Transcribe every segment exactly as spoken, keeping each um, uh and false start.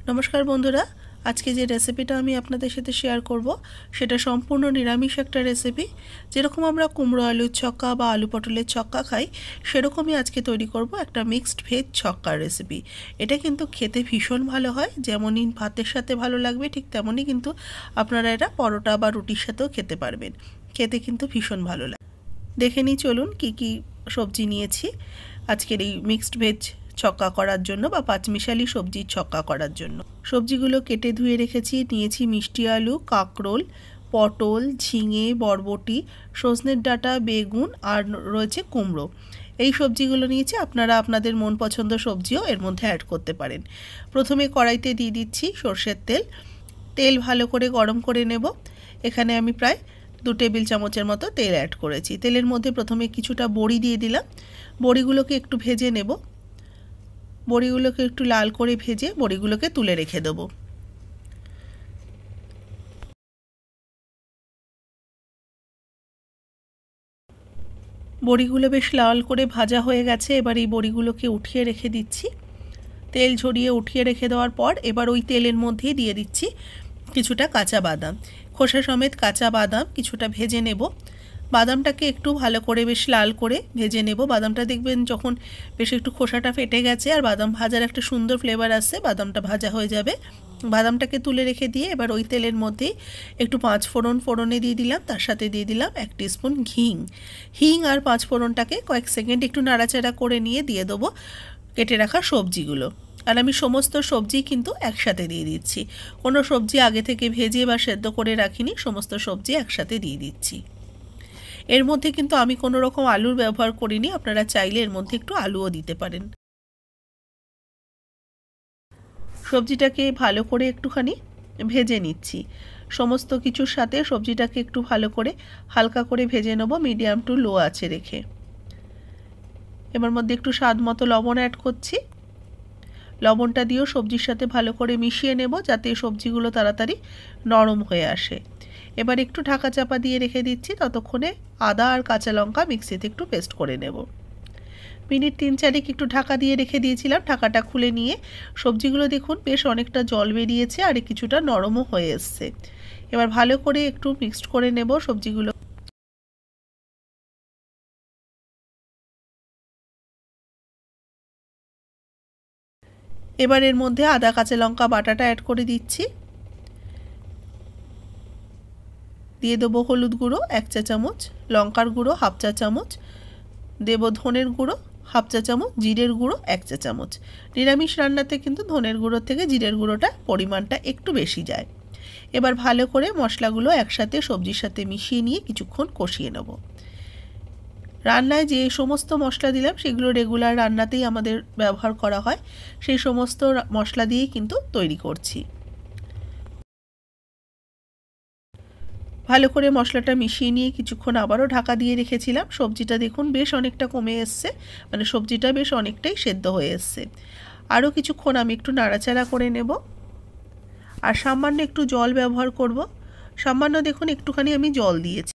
नमस्कार बंधुरा आज के जे रेसिपिटा आमी आपनादेर साथे शेयर करब सेटा सम्पूर्ण निरामिष एकटा रेसिपि। जेरकम आमरा कुमड़ो आलुर छक्का बा आलू पटलेर छक्का खाई सेरकमई आज के तैरी करब एकटा मिक्सड भेज छक्कार रेसिपि। एटा किन्तु खेते भीषण भालो हय, जेमनई भातेर साथे भालो लागबे ठीक तेमनई किन्तु आपनारा एटा परोटा बा रुटिर साथेओ खेते पारबेन। खेते किन्तु भीषण भालो लागे। देखे निই चलुन कि कि सब्जी निয়েছি आजकेर এই मिक्सड भेज छक्का करार जोन्नो बा पाँचमिशाली सब्जी छक्का करार जोन्नो। सब्जीगुलो केटे धुए रेखेछि। निয়েছি मिष्टि आलू, काकरोल, पटल, झिंगे, बरबटी, सजनेर डाटा, बेगुन और रयेछे कुमड़ो। এই সবজিগুলো নিয়েছি। আপনারা আপনাদের মন পছন্দ সবজিও এর মধ্যে অ্যাড করতে পারেন। প্রথমে কড়াইতে দিয়ে দিচ্ছি সরষের তেল। তেল ভালো করে গরম করে নেব। এখানে আমি প্রায় দু টেবিল চামচের মতো তেল অ্যাড করেছি। তেলের মধ্যে প্রথমে কিছুটা বড়ি দিয়ে দিলাম। বড়িগুলোকে একটু ভেজে নেব। বড়িগুলোকে একটু লাল করে ভেজে বড়িগুলোকে তুলে রেখে দেব। বড়িগুলো বেশ লাল করে ভাজা হয়ে গেছে। এবার এই বড়িগুলোকে উঠিয়ে রেখে দিচ্ছি। তেল ঝরিয়ে উঠিয়ে রেখে দেওয়ার পর এবার ওই তেলের মধ্যেই দিয়ে দিচ্ছি কিছুটা কাঁচা বাদাম। খোসা সমেত কাঁচা বাদাম কিছুটা ভেজে নেব। বাদামটাকে একটু ভালো করে বেশ লাল করে ভেজে নেব। বাদামটা দেখবেন যখন বেশ একটু খোসাটা ফেটে গেছে আর বাদাম ভাজার একটা সুন্দর ফ্লেভার আসছে, বাদামটা ভাজা হয়ে যাবে। বাদামটাকে তুলে রেখে দিয়ে এবার ওই তেলের মধ্যেই একটু পাঁচ ফোড়ন ফোড়নে দিয়ে দিলাম। তার সাথে দিয়ে দিলাম এক টিস্পুন হিং। হিং আর পাঁচ ফোড়নটাকে কয়েক সেকেন্ড একটু নাড়াচাড়া করে নিয়ে দিয়ে দেবো কেটে রাখা সবজিগুলো। আর আমি সমস্ত সবজি কিন্তু একসাথে দিয়ে দিচ্ছি। কোনো সবজি আগে থেকে ভেজে বা সেদ্ধ করে রাখিনি, সমস্ত সবজি একসাথে দিয়ে দিচ্ছি। এর মধ্যে কিন্তু আমি কোনো রকম আলুর ব্যবহার করিনি, আপনারা চাইলে এর মধ্যে একটু আলুও দিতে পারেন। সবজিটাকে ভালো করে একটুখানি ভেজে নিচ্ছি। সমস্ত কিছুর সাথে সবজিটাকে একটু ভালো করে হালকা করে ভেজে নেব মিডিয়াম টু লো আঁচে রেখে। এবার মধ্যে একটু স্বাদ মতো লবণ অ্যাড করছি। লবণটা দিয়েও সবজির সাথে ভালো করে মিশিয়ে নেব যাতে সবজিগুলো তাড়াতাড়ি নরম হয়ে আসে। এবার একটু ঢাকা চাপা দিয়ে রেখে দিচ্ছি। ততক্ষণে আদা আর কাঁচা লঙ্কা মিক্সিতে একটু পেস্ট করে নেব। মিনিট তিন চারেক একটু ঢাকা দিয়ে রেখে দিয়েছিলাম। ঢাকাটা খুলে নিয়ে সবজিগুলো দেখুন বেশ অনেকটা জল বেরিয়েছে আর কিছুটা নরমও হয়ে এসছে। এবার ভালো করে একটু মিক্সড করে নেব সবজিগুলো। এবার এর মধ্যে আদা কাঁচা লঙ্কা বাটাটা অ্যাড করে দিচ্ছি। দিয়ে দেবো হলুদ গুঁড়ো এক চা চামচ, লঙ্কার গুঁড়ো হাফ চা চামচ, দেব ধনের গুঁড়ো হাফ চা চামচ, জিরের গুঁড়ো এক চা চামচ। নিরামিষ রান্নাতে কিন্তু ধনের গুঁড়োর থেকে জিরের গুঁড়োটা পরিমাণটা একটু বেশি যায়। এবার ভালো করে মশলাগুলো একসাথে সবজির সাথে মিশিয়ে নিয়ে কিছুক্ষণ কষিয়ে নেব। রান্নায় যে সমস্ত মশলা দিলাম সেগুলো রেগুলার রান্নাতেই আমাদের ব্যবহার করা হয়, সেই সমস্ত মশলা দিয়েই কিন্তু তৈরি করছি। ভালো করে মশলাটা মিশিয়ে নিয়ে কিছুক্ষণ আবারও ঢাকা দিয়ে রেখেছিলাম। সবজিটা দেখুন বেশ অনেকটা কমে এসছে, মানে সবজিটা বেশ অনেকটাই সেদ্ধ হয়ে এসছে। আরও কিছুক্ষণ আমি একটু নাড়াচাড়া করে নেব আর সামান্য একটু জল ব্যবহার করব। সামান্য দেখুন একটুখানি আমি জল দিয়েছি।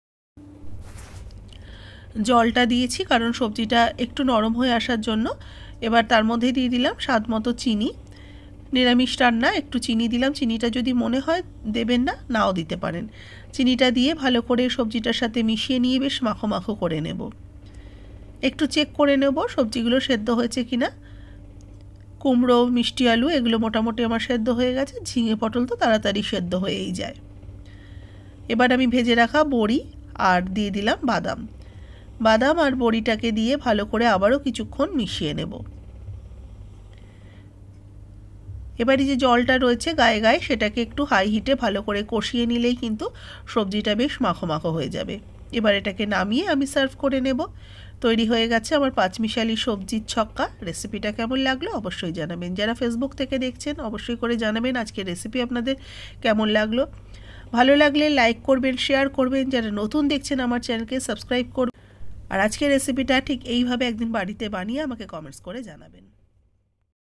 জলটা দিয়েছি কারণ সবজিটা একটু নরম হয়ে আসার জন্য। এবার তার মধ্যে দিয়ে দিলাম স্বাদ মতো চিনি। নিরামিষ রান্না একটু চিনি দিলাম, চিনিটা যদি মনে হয় দেবেন না নাও দিতে পারেন। চিনিটা দিয়ে ভালো করে সবজিটার সাথে মিশিয়ে নিয়ে বেশ মাখো মাখো করে নেব। একটু চেক করে নেব সবজিগুলো সেদ্ধ হয়েছে কিনা। কুমড়ো মিষ্টি আলু এগুলো মোটামুটি আমার সেদ্ধ হয়ে গেছে। ঝিঙে পটল তো তাড়াতাড়ি সেদ্ধ হয়েই যায়। এবার আমি ভেজে রাখা বড়ি আর দিয়ে দিলাম বাদাম। বাদাম আর বড়িটাকে দিয়ে ভালো করে আবারও কিছুক্ষণ মিশিয়ে নেব। এবারে যে জলটা রয়েছে গায়ে গায়ে সেটাকে একটু হাই হিটে ভালো করে কষিয়ে নিলেই কিন্তু সবজিটা বেশ মাখো মাখো হয়ে যাবে। এবার এটাকে নামিয়ে আমি সার্ভ করে নেব। তৈরি হয়ে গেছে আমার পাঁচমিশালি সবজির ছক্কা। রেসিপিটা কেমন লাগলো অবশ্যই জানাবেন। যারা ফেসবুক থেকে দেখছেন অবশ্যই করে জানাবেন আজকের রেসিপি আপনাদের কেমন লাগলো। ভালো লাগলে লাইক করবেন, শেয়ার করবেন। যারা নতুন দেখছেন আমার চ্যানেলকে সাবস্ক্রাইব করবেন। আর আজকের রেসিপিটা ঠিক এইভাবে একদিন বাড়িতে বানিয়ে আমাকে কমেন্টস করে জানাবেন।